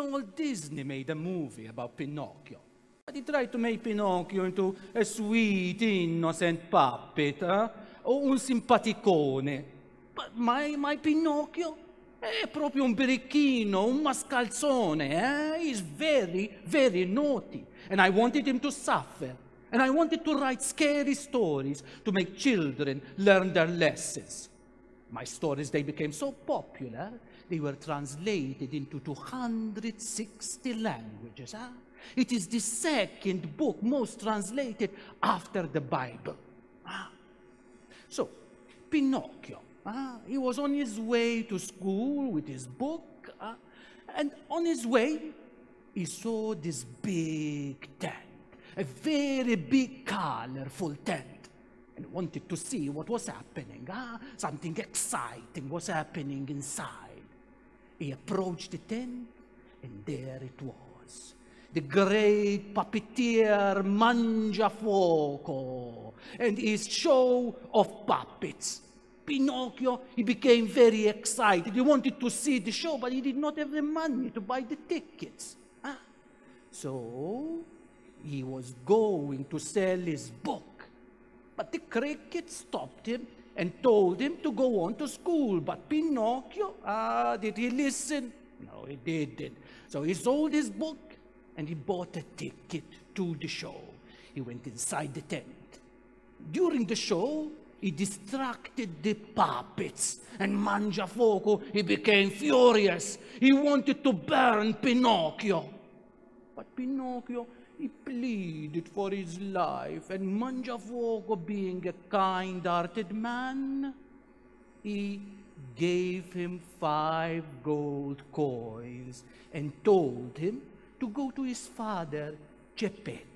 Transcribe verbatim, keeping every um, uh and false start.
Walt Disney made a movie about Pinocchio. But he tried to make Pinocchio into a sweet, innocent puppet, eh? O un simpaticone. But my, my Pinocchio è proprio un birichino, un mascalzone. Eh? He's very, very naughty. And I wanted him to suffer. And I wanted to write scary stories to make children learn their lessons. My stories, they became so popular, they were translated into two hundred sixty languages. Huh? It is the second book most translated after the Bible. Huh? So, Pinocchio, huh? He was on his way to school with his book, huh? And on his way, he saw this big tent, a very big, colorful tent. And wanted to see what was happening. Ah, something exciting was happening inside. He approached the tent, and there it was. The great puppeteer Mangiafuoco and his show of puppets. Pinocchio, he became very excited. He wanted to see the show, but he did not have the money to buy the tickets. Ah. So, he was going to sell his book. But the cricket stopped him and told him to go on to school. But Pinocchio, ah, did he listen? No, he didn't. So he sold his book and he bought a ticket to the show. He went inside the tent. During the show, he distracted the puppets. And Mangiafuoco, he became furious. He wanted to burn Pinocchio. But Pinocchio, he pleaded for his life, and Mangiafuoco, being a kind-hearted man, he gave him five gold coins and told him to go to his father, Geppetto.